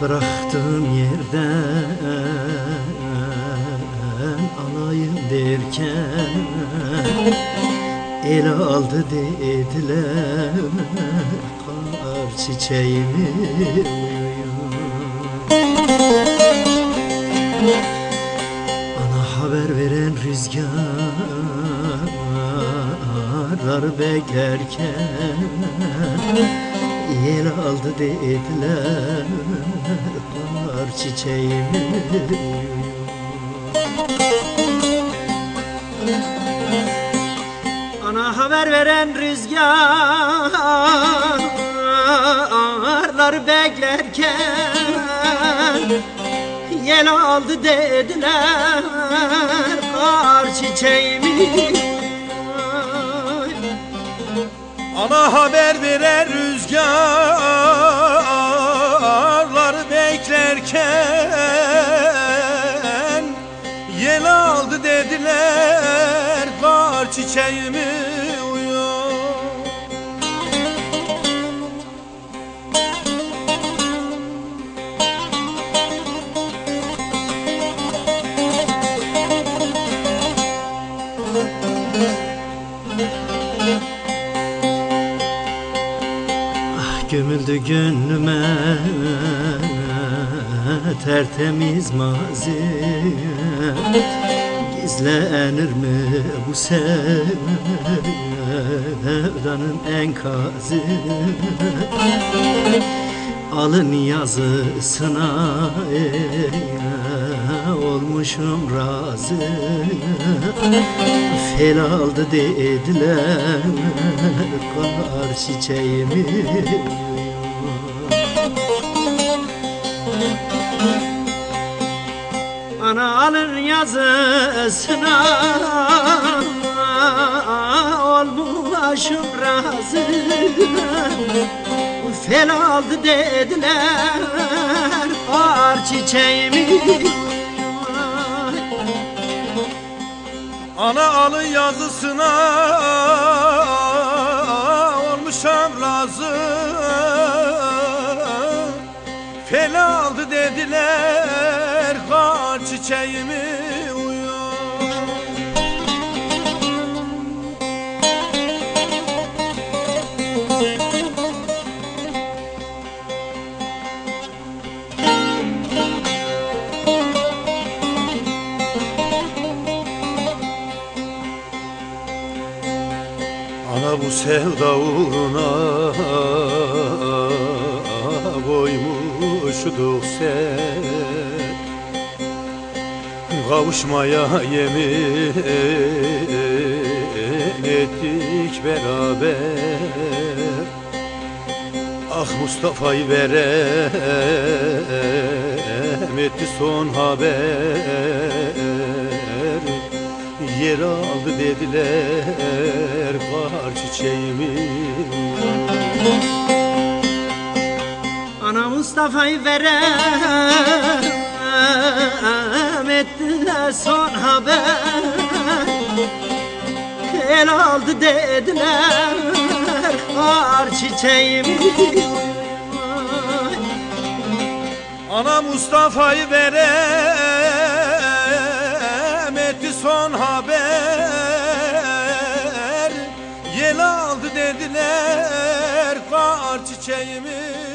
Bıraktığım yerden alayım derken el aldı dediler kar çiçeğimi Ana haber veren rüzgarlar beklerken yel aldı dediler kar çiçeğimi Ana haber veren rüzgarlar beklerken yel aldı dediler kar çiçeğimi Ana haber veren rüzgarlar beklerken yel aldı dediler kar çiçeğimi Gömüldü gönlüme tertemiz mazi Gizlenir mi bu sevdanın enkazı Alın yazısına olmuşum razı Fel aldı dediler kar çiçeğimi Ana alın yazısına olmuşum razı Fel aldı dediler kar çiçeğimi Ana alın yazısına olmuşam razı Fel aldı dediler kar çiçeğimi Ana bu sevda uğruna koymuştuk sen Kavuşmaya yemin ettik beraber Ah Mustafa'yı verem etti son haber Yer aldı dediler kar çiçeğimi Ana Mustafa'yı verem ettiler son haber El aldı dediler kar çiçeğimi Ana Mustafa'yı verem etti son haber Yel aldı dediler kar çiçeğimi